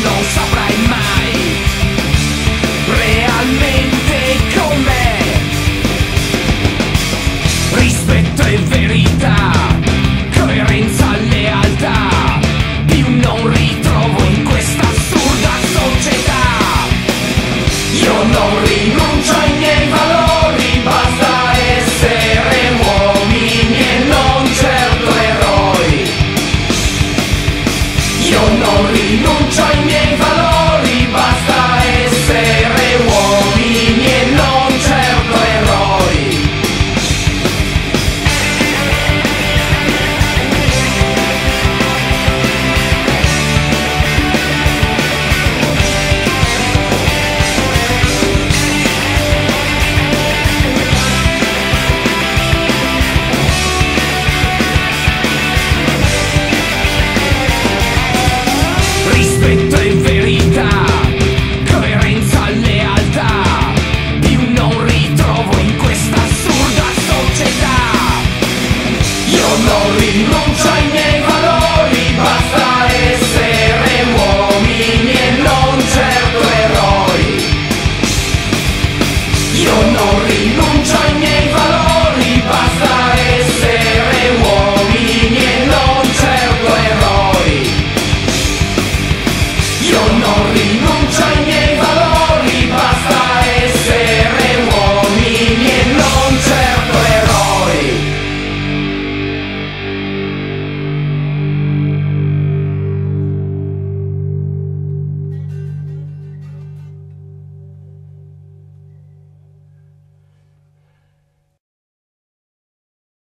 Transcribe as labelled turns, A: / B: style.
A: non saprai mai realmente com'è. Rispetto e verità, coerenza, lealtà, più non ritrovo in questa assurda società. Io non rinuncio ai miei valori, basta essere uomini e non certo eroi. Io non rinuncio ai miei valori, basta essere uomini e non certo eroi. Rispetto e verità, coerenza, lealtà, più non ritrovo in questa assurda società. Io non rinuncio ai miei valori, basta essere uomini e non certo eroi. Io non rinuncio ai miei valori.